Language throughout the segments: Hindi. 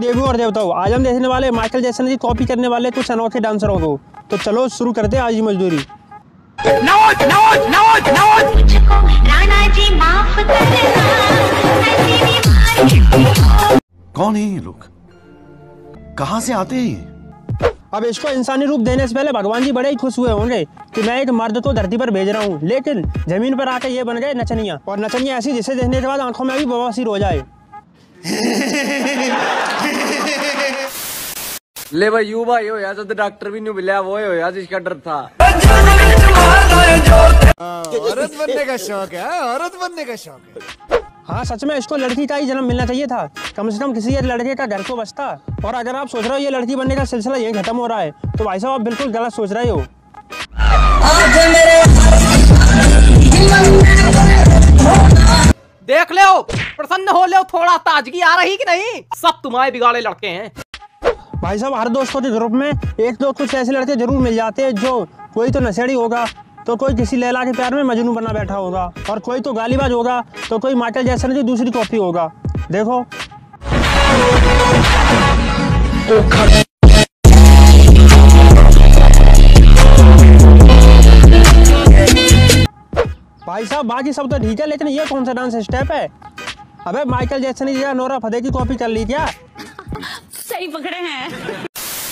देवी और देवताओं, आज हम देखने वाले माइकल जैक्सन की कॉपी करने वाले कुछ अनोखे डांसरों को। तो चलो शुरू करते हैं आज की मजदूरी। कौन है ये लोग, कहाँ से आते हैं? अब इसको इंसानी रूप देने से पहले भगवान जी बड़े ही खुश हुए होंगे कि मैं एक मर्द को धरती पर भेज रहा हूँ, लेकिन जमीन पर आके ये बन गए नचनिया। और नचनिया ऐसी जिसे देखने के बाद आंखों में भी बवासीर हो जाए। ले भाई यू भाई हो यार, तो डॉक्टर भी नहीं मिला, वो हो यार जिसका डर था। औरत बनने का शौक है, औरत बनने का शौक है। हाँ सच में इसको लड़की का ही जन्म मिलना चाहिए था, कम से कम किसी एक लड़के का घर तो बचता। और अगर आप सोच रहे हो ये लड़की बनने का सिलसिला यही खत्म हो रहा है, तो भाई साहब आप बिल्कुल गलत सोच रहे हो। देख ले प्रसन्न हो ले, थोड़ा ताजगी आ रही कि नहीं? सब तुम्हारे बिगाड़े लड़के हैं। भाई साहब हर दोस्तों के ग्रुप में एक दो कुछ ऐसे लड़के जरूर मिल जाते हैं, जो कोई तो नशेड़ी होगा, तो कोई किसी लैला के प्यार में मजनू बना बैठा होगा, और कोई तो गालीबाज होगा, तो कोई माइकल जैक्सन की दूसरी कॉपी होगा। देखो भाई साहब बाकी सब तो ठीक है, लेकिन ये कौन सा डांस स्टेप है? अबे माइकल जैक्सन की जगह नोरा फतेही की कॉपी कर ली क्या? सही पकड़े हैं।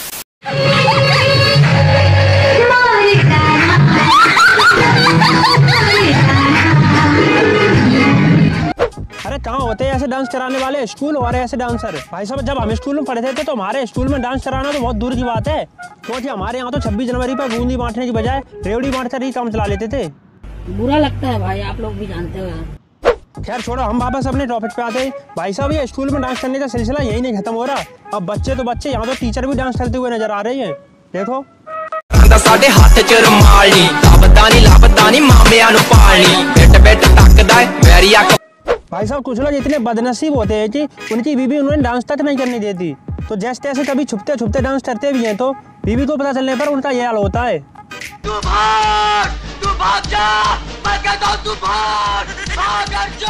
अरे कहाँ होते हैं ऐसे डांस कराने वाले स्कूल और ऐसे डांसर? भाई साहब जब हम स्कूल में पढ़ते थे तो हमारे स्कूल में डांस कराना तो बहुत दूर की बात है, क्योंकि हमारे यहाँ तो 26 जनवरी पर बूंदी बांटने की बजाय रेवड़ी बांट कर ही काम चला लेते थे। बुरा लगता है भाई, आप लोग भी जानते हो यार। खैर छोड़ो, हम वापस अपने टॉपिक पे आते हैं। भाई साहब ये स्कूल में डांस करने का सिलसिला यही नहीं खत्म हो रहा। अब बच्चे तो बच्चे, यहाँ तो टीचर भी डांस करते हुए नजर आ रहे हैं। देखो साडे हाथ च रुमाली, लापतानी मामिया नु पालनी, बेट बेट तकदा है वेरिया। भाई साहब कुछ लोग इतने बदनसीब होते हैं कि उनकी बीवी उन्हें डांस तक नहीं करने देती, तो जैसे तैसे कभी छुपते छुपते डांस करते भी हैं, तो बीवी को पता चलने पर उनका यह हाल होता है। तू भाग जा, मैं कहता हूं तू भाग जा।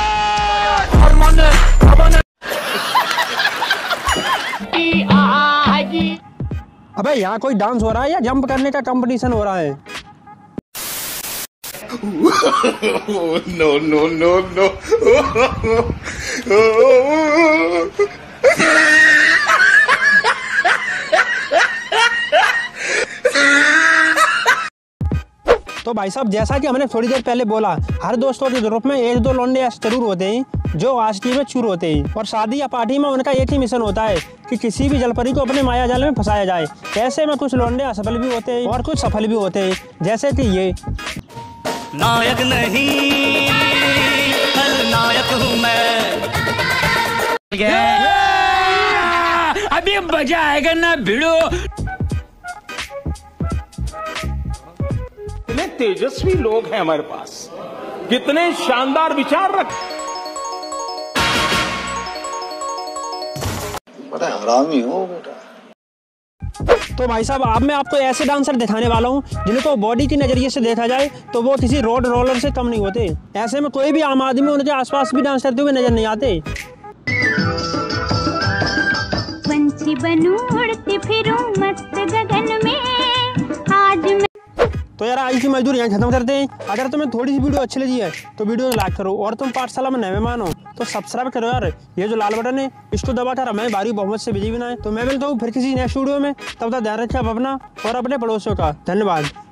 अबे यहाँ कोई डांस हो रहा है या जंप करने का कंपटीशन हो रहा है? No no no no. तो भाई साहब जैसा कि हमने थोड़ी देर पहले बोला, हर दोस्तों के ग्रुप में एक दो लौंडे ऐसे जरूर होते हैं जो आशिकी में चूर होते हैं, और शादी या पार्टी में उनका एक ही मिशन होता है कि किसी भी जलपरी को अपने माया जाल में फंसाया जाए। ऐसे में कुछ लौंडे असफल भी होते हैं और कुछ सफल भी होते हैं, जैसे कि ये। नायक नहीं खलनायक हूँ मैं। अभी मजा आएगा ना भिड़ो। कितने तेजस्वी लोग हैं हमारे पास, कितने शानदार विचार रख। बड़ा हरामी हो बेटा। तो भाई साहब अब मैं आपको ऐसे डांसर दिखाने वाला हूँ जिन्हें तो बॉडी की नजरिए से देखा जाए तो वो किसी रोड रोलर से कम नहीं होते। ऐसे में कोई भी आम आदमी उनके आसपास भी डांस करते हुए नजर नहीं आते। पंछी बनूं उड़ती फिरूं मस्त गगन में आज मैं। तो यार आज की मजदूरी यहाँ खत्म करते हैं। अगर तुम्हें थोड़ी सी वीडियो अच्छी लगी है तो वीडियो लाइक करो, और तुम पाठशाला में नए मेहमान हो तो सब्सक्राइब करो यार। ये जो लाल बटन है इसको दबाकर हमें भारी बहुमत से बिजी बनाए। तो मैं मिलता हूँ फिर किसी नेक्स्ट वीडियो में, तब तक ध्यान रखिए आप अपना और अपने पड़ोसियों का। धन्यवाद।